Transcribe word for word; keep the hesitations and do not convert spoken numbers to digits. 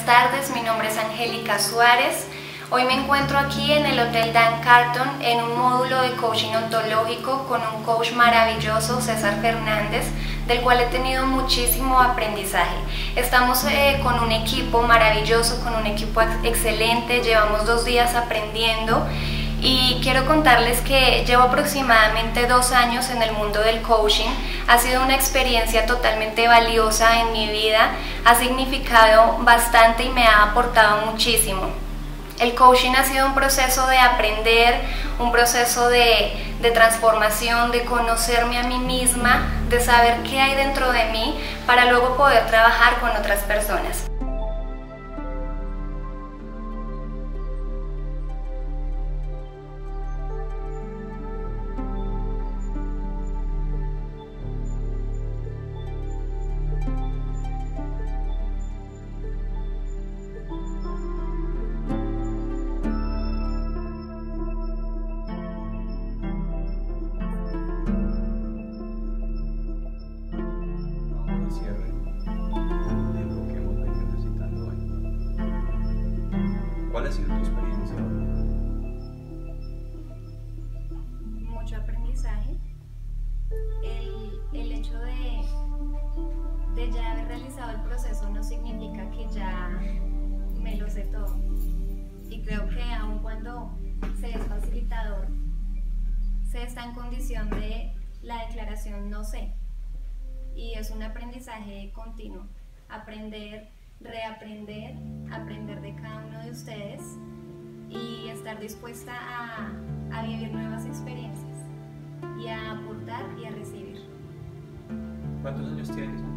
buenas tardes, mi nombre es Angélica Suárez. Hoy me encuentro aquí en el Hotel Dan Carlton en un módulo de coaching ontológico con un coach maravilloso, César Fernández, del cual he tenido muchísimo aprendizaje. Estamos eh, con un equipo maravilloso, con un equipo excelente, llevamos dos días aprendiendo y quiero contarles que llevo aproximadamente dos años en el mundo del coaching. Ha sido una experiencia totalmente valiosa en mi vida, ha significado bastante y me ha aportado muchísimo. El coaching ha sido un proceso de aprender, un proceso de, de transformación, de conocerme a mí misma, de saber qué hay dentro de mí para luego poder trabajar con otras personas. ¿Cuál ha sido tu experiencia? Mucho aprendizaje. El, el hecho de, de ya haber realizado el proceso no significa que ya me lo sé todo. Y creo que aun cuando se es facilitador, se está en condición de la declaración no sé. Y es un aprendizaje continuo. Aprender, reaprender, aprender de cada uno de ustedes y estar dispuesta a, a vivir nuevas experiencias y a aportar y a recibir. ¿Cuántos años tienes?